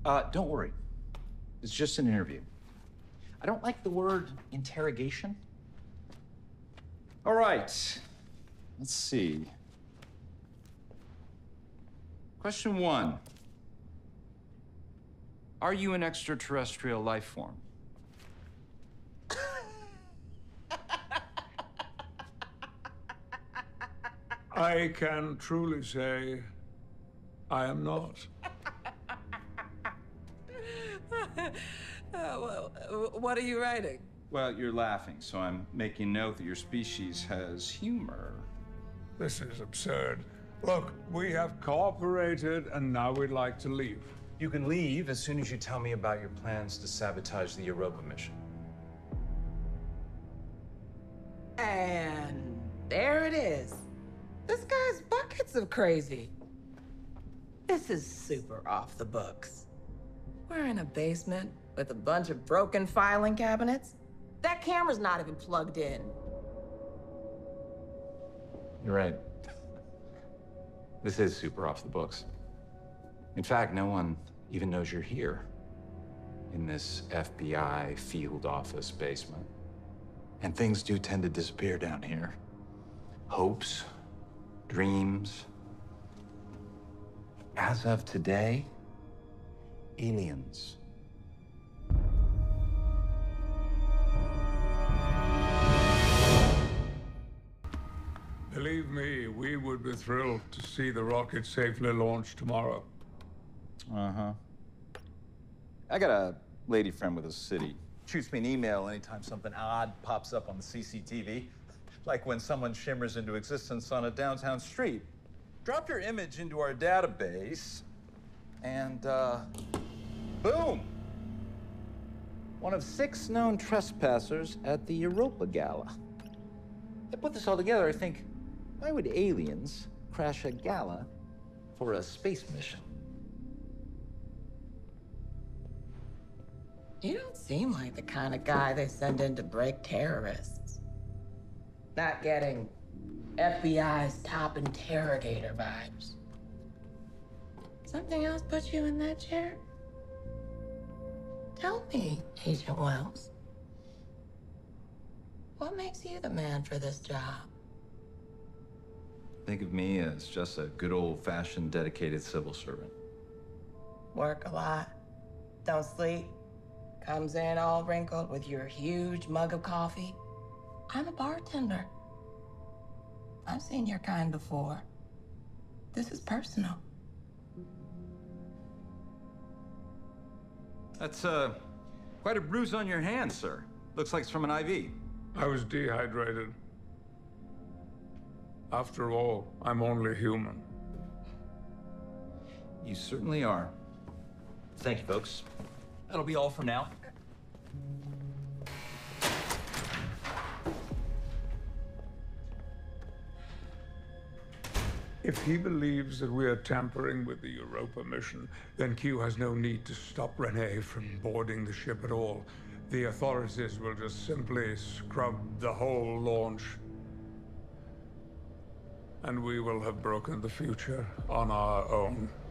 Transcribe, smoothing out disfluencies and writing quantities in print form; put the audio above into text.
Don't worry. It's just an interview. I don't like the word interrogation. All right. Let's see. Question 1. Are you an extraterrestrial life form? I can truly say I am not. What are you writing? Well, you're laughing, so I'm making note that your species has humor. This is absurd. Look, we have cooperated and now we'd like to leave. You can leave as soon as you tell me about your plans to sabotage the Europa mission. And there it is. This guy's buckets of crazy. This is super off the books. We're in a basement with a bunch of broken filing cabinets. That camera's not even plugged in. You're right. This is super off the books. In fact, no one even knows you're here in this FBI field office basement. And things do tend to disappear down here. Hopes, dreams. As of today, aliens. Believe me, we would be thrilled to see the rocket safely launched tomorrow. Uh-huh. I got a lady friend with a city. Shoots me an email anytime something odd pops up on the CCTV. Like when someone shimmers into existence on a downtown street. Drop your image into our database, and boom! One of 6 known trespassers at the Europa Gala. I put this all together, I think, why would aliens crash a gala for a space mission? You don't seem like the kind of guy they send in to break terrorists. Not getting FBI's top interrogator vibes. Something else put you in that chair? Tell me, Agent Wells. What makes you the man for this job? Think of me as just a good old-fashioned dedicated civil servant. Work a lot, don't sleep, comes in all wrinkled with your huge mug of coffee. I'm a bartender. I've seen your kind before. This is personal. That's, quite a bruise on your hand, sir. Looks like it's from an IV. I was dehydrated. After all, I'm only human. You certainly are. Thank you, folks. That'll be all for now. If he believes that we are tampering with the Europa mission, then Q has no need to stop Renee from boarding the ship at all. The authorities will just simply scrub the whole launch. And we will have broken the future on our own.